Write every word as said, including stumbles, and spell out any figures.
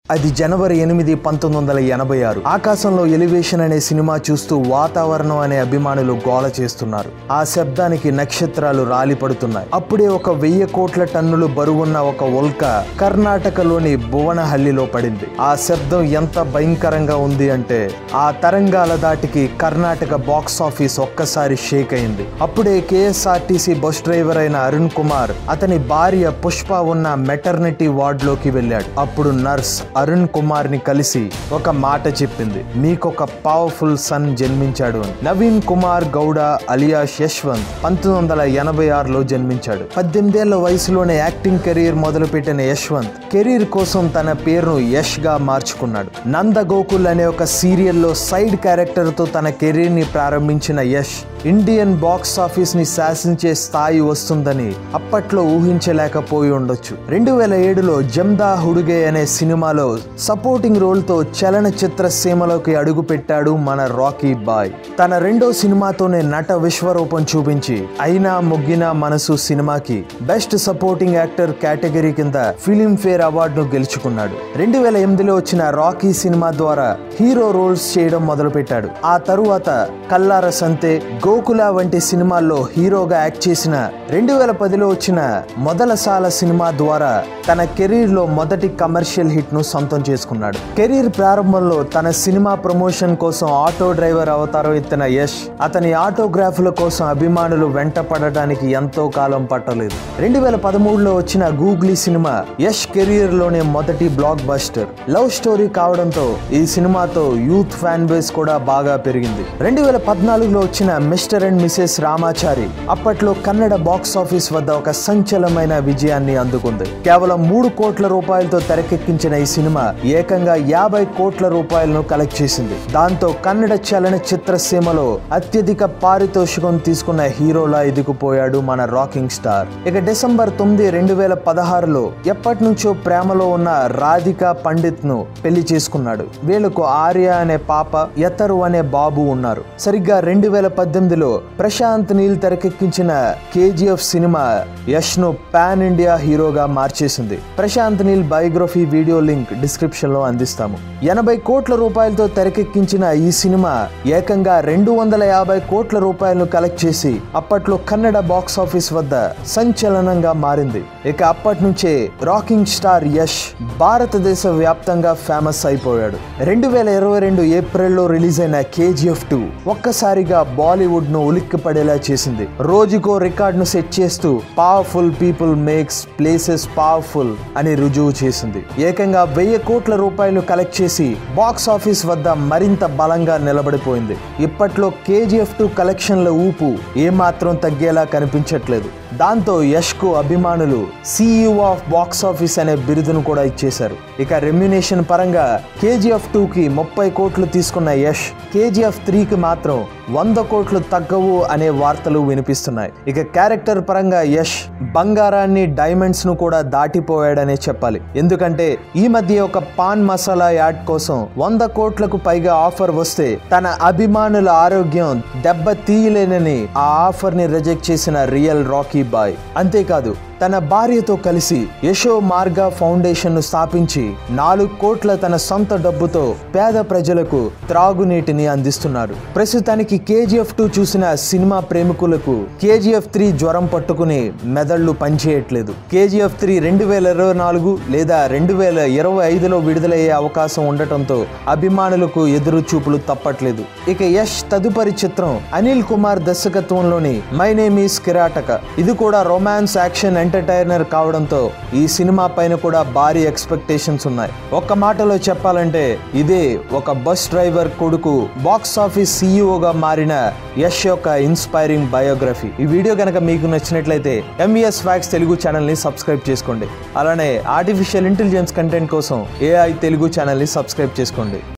అది జనవరి ఎనిమిది పంతొమ్మిది వందల ఎనభై ఆరు. ఆకాశంలో ఎలివేషన్ అనే సినిమా చూస్తూ వాతావరణం అనే అభిమానులు గోల చేస్తున్నారు. ఆ శబ్దానికి నక్షత్రాలు రాలిపడుతున్నాయి. అప్పుడే ఒక వెయ్యి కోట్ల టన్నులు బరువున్న ఒక ఉల్క కర్ణాటకలోని భువనహల్లిలో పడింది. ఆ శబ్దం ఎంత భయంకరంగా ఉంది అంటే ఆ తరంగాల దాటికి కర్ణాటక బాక్స్ ఆఫీస్ ఒక్కసారి షేక్ అయింది. అప్పుడే కేఎస్ఆర్టీసీ బస్ డ్రైవర్ అయిన అరుణ్ కుమార్ అతని భార్య పుష్ప ఉన్న మెటర్నిటీ వార్డ్ లోకి వెళ్ళాడు. అప్పుడు నర్స్ అరుణ్ కుమార్ ని కలిసి ఒక మాట చెప్పింది, మీకొక పవర్ఫుల్ సన్ జన్మించాడు అని. నవీన్ కుమార్ గౌడ అలియాస్ యశ్వంత్ పంతొమ్మిది వందల ఎనభై ఆరులో జన్మించాడు. పద్దెనిమిదేళ్ల వయసులోనే యాక్టింగ్ కెరీర్ మొదలుపెట్టిన యశ్వంత్ కెరీర్ కోసం తన పేరును యష్ గా మార్చుకున్నాడు. నంద గోకుల్ అనే ఒక సీరియల్లో సైడ్ క్యారెక్టర్ తో తన కెరీర్ ని ప్రారంభించిన యష్ ఇండియన్ బాక్స్ ఆఫీస్ ని శాసించే స్థాయి వస్తుందని అప్పట్లో ఊహించలేకపోయి ఉండొచ్చు. రెండు వేల ఏడులో జమ్దా హుడుగే అనే సినిమాలో సపోర్టింగ్ రోల్ తో చలనచిత్ర సీమలోకి అడుగు పెట్టాడు మన రాకీ బాయ్. తన రెండో సినిమాతోనే నట విశ్వరూపం చూపించి అయినా మొగ్గిన మనసు సినిమాకి బెస్ట్ సపోర్టింగ్ యాక్టర్ కేటగిరీ కింద ఫిలింఫేర్ అవార్డును గెలుచుకున్నాడు. రెండు వేల ఎనిమిదిలో వచ్చిన రాకీ సినిమా ద్వారా హీరో రోల్స్ చేయడం మొదలుపెట్టాడు. ఆ తరువాత కల్లార సంతే, గోకుల వంటి సినిమాల్లో హీరోగా యాక్ట్ చేసిన రెండు వేల పదిలో వచ్చిన మొదలసాల సినిమా ద్వారా తన కెరీర్ లో మొదటి కమర్షియల్ హిట్ ను సొంతం చేసుకున్నాడు. కెరీర్ ప్రారంభంలో తన సినిమా ప్రమోషన్ కోసం ఆటో డ్రైవర్ అవతారం ఎత్తిన యష్ అతని ఆటోగ్రాఫ్ల కోసం అభిమానులు వెంట పడటానికి ఎంతో కాలం పట్టలేదు. రెండు వేల పదమూడులో వచ్చిన గూగ్లీ సినిమా యష్ కెరీర్ లోనే మొదటి బ్లాక్ బస్టర్. లవ్ స్టోరీ కావడంతో ఈ సినిమాతో యూత్ ఫ్యాన్ బేస్ కూడా బాగా పెరిగింది. రెండు వేల పద్నాలుగులో వచ్చిన మిస్టర్ అండ్ మిసెస్ రామాచారి అప్పట్లో కన్నడ బాక్స్ ఆఫీస్ వద్ద ఒక సంచలనమైన విజయాన్ని అందుకుంది. కేవలం మూడు కోట్ల రూపాయలతో తెరకెక్కించిన ఈ సినిమా ఏకంగా యాభై కోట్ల రూపాయలను కలెక్ట్ చేసింది. దాంతో కన్నడ చలనచిత్ర సీమలో అత్యధిక పారితోషికం తీసుకున్న హీరోలా ఎదిగిపోయాడు మన రాకింగ్ స్టార్. ఇక డిసెంబర్ తొమ్మిది రెండు వేల పదహారులో ఎప్పటి నుంచో ప్రేమలో ఉన్న రాధికా పండిత్ ను పెళ్లి చేసుకున్నాడు. వీళ్లకు ఆర్య అనే పాప, యతరు అనే బాబు ఉన్నారు. సరిగ్గా రెండు వేల పద్దెనిమిదిలో ప్రశాంత్ నీల్ తెరకెక్కించిన కేజీఎఫ్ సినిమా యష్ ను పాన్ ఇండియా హీరోగా మార్చేసింది. Prashanth Neel biography video link description లో అందిస్తాము. ఎనభై కోట్ల రూపాయలతో తెరకెక్కించిన ఈ సినిమా ఏకంగా రెండు వందల యాభై కోట్ల రూపాయలను కలెక్ట్ చేసి అప్పట్లో కన్నడ బాక్స్ ఆఫీస్ వద్ద సంచలనంగా మారింది. ఇక అప్పటి నుంచే రాకింగ్ స్టార్ యష్ భారతదేశ వ్యాప్తంగా ఫేమస్ అయిపోయాడు. రెండు వేల ఇరవై రెండు ఏప్రిల్లో రిలీజ్ అయిన కేజీఎఫ్ టూ ఒక్కసారిగా బాలీవుడ్ ను ఉలిక్కి పడేలా చేసింది. రోజుకో రికార్డ్ ను సెట్ చేస్తూ powerful people makes places powerful అని రుజువు చేసింది. ఏకంగా వెయ్యి కోట్ల రూపాయలు కలెక్ట్ చేసి బాక్స్ ఆఫీస్ వద్ద మరింత బలంగా నిలబడిపోయింది. ఇప్పట్లో కేజీఎఫ్ టూ కలెక్షన్ల ఊపు ఏమాత్రం తగ్గేలా కనిపించట్లేదు. దాంతో యష్ కు అభిమానులు సీఈఓ ఆఫ్ బాక్స్ ఆఫీస్ అనే బిరుదును కూడా ఇచ్చేశారు. ఇక రెమ్యునేషన్ పరంగా కేజీఎఫ్ టూ కి ముప్పై కోట్లు తీసుకున్న యష్ కేజీఎఫ్ త్రీ కి మాత్రం వంద కోట్లు తగ్గవు అనే వార్తలు వినిపిస్తున్నాయి. ఇక క్యారెక్టర్ పరంగా యష్ బంగారాన్ని, డైమండ్స్ ను కూడా దాటిపోయాడనే చెప్పాలి. ఎందుకంటే ఈ మధ్య ఒక పాన్ మసాలా యాడ్ కోసం వంద కోట్లకు పైగా ఆఫర్ వస్తే తన అభిమానుల ఆరోగ్యం దెబ్బ తీయలేనని ఆ ఆఫర్ ని రిజెక్ట్ చేసిన రియల్ రాకీ బాయ్. అంతేకాదు తన భార్యతో కలిసి యశో మార్గా ఫౌండేషన్ ను స్థాపించి నాలుగు కోట్ల తన సొంత డబ్బుతో పేద ప్రజలకు త్రాగునీటిని అందిస్తున్నారు. ప్రస్తుతానికి కేజీఎఫ్ టూ చూసిన సినిమా ప్రేమికులకు కేజీఎఫ్ త్రీ జ్వరం పట్టుకుని మెదళ్లు పనిచేయట్లేదు. కేజీఎఫ్ త్రీ రెండు వేల ఇరవై నాలుగు లేదా రెండు వేల ఇరవై ఐదులో విడుదలయ్యే అవకాశం ఉండటంతో అభిమానులకు ఎదురు చూపులు తప్పట్లేదు. ఇక యష్ తదుపరి చిత్రం అనిల్ కుమార్ దర్శకత్వంలోని మై నేమ్ ఈస్ కిరాటక. ఇది కూడా రొమాన్స్ యాక్షన్ ఎంటర్టైనర్ కావడంతో ఈ సినిమా పైన కూడా భారీ ఎక్స్పెక్టేషన్స్ ఉన్నాయి. ఒక్క మాటలో చెప్పాలంటే ఇదే ఒక బస్ డ్రైవర్ కొడుకు బాక్స్ ఆఫీస్ సీఈఓగా మారిన యష్ యొక్క ఇన్స్పైరింగ్ బయోగ్రఫీ. ఈ వీడియో కనుక మీకు నచ్చినట్లయితే ఎంవీఎస్ ఫ్యాక్స్ తెలుగు ఛానల్ ని సబ్స్క్రైబ్ చేసుకోండి. అలానే ఆర్టిఫిషియల్ ఇంటెలిజెన్స్ కంటెంట్ కోసం ఏఐ తెలుగు ఛానల్ ని సబ్స్క్రైబ్ చేసుకోండి.